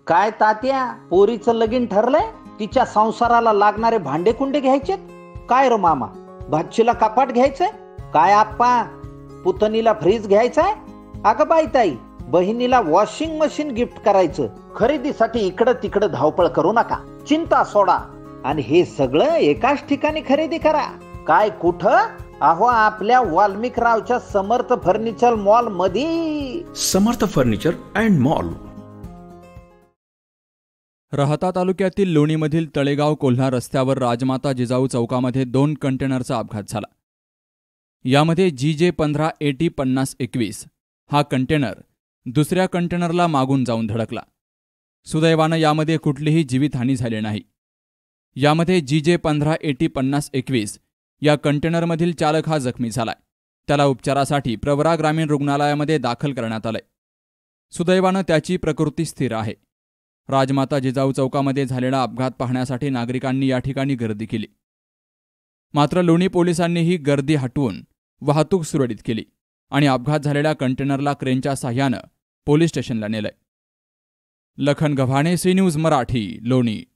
काय तात्या, पोरीचं लगीन ठरलंय? तिच्या संसाराला लागणारे भांडे कुंडे घ्यायचेत? काय रो मामा, भाचीला कपाट घ्यायचंय? काय आप्पा, पुतणीला फ्रीज घ्यायचाय? अगं बाई ताई, बहिणीला वॉशिंग मशीन गिफ्ट करायचं. खरेदीसाठी इकडं तिकडं धावपळ करू नका, चिंता सोडा आणि हे सगळं एकाच ठिकाणी खरेदी करा. काय कुठं? अहो, आपल्या वाल्मिकरावच्या समर्थ फर्निचर मॉल मध्ये. समर्थ फर्निचर अँड मॉल, राहता तालुक्यातील लोणीमधील तळेगाव कोल्हा रस्त्यावर राजमाता जिजाऊ चौकामध्ये 2 कंटेनरचा अपघात झाला. यामध्ये GJ15 AT 5021 हा कंटेनर दुसऱ्या कंटेनरला मागून जाऊन धडकला. सुदैवानं यामध्ये कुठलीही जीवितहानी झाली नाही. यामध्ये GJ15 AT 5021 या कंटेनरमधील चालक हा जखमी झालाय. त्याला उपचारासाठी प्रवरा ग्रामीण रुग्णालयामध्ये दाखल करण्यात आलंय. सुदैवानं त्याची प्रकृती स्थिर आहे. राजमाता जिजाऊ चौकामध्ये झालेला अपघात पाहण्यासाठी नागरिकांनी या ठिकाणी गर्दी केली. मात्र लोणी पोलिसांनी ही गर्दी हटवून वाहतूक सुरळीत केली आणि अपघात झालेल्या कंटेनरला क्रेनच्या साह्यानं पोलीस स्टेशनला नेलंय. लखन गव्हाणे, सी न्यूज मराठी, लोणी.